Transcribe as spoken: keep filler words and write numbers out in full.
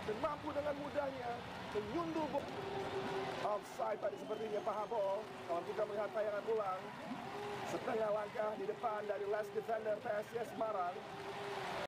dan mampu dengan mudahnya menyundul bola. Offside tadi sepertinya Pak Habol. Kalau kita melihat tayangan ulang, setengah langkah di depan dari last defender P S I S Semarang.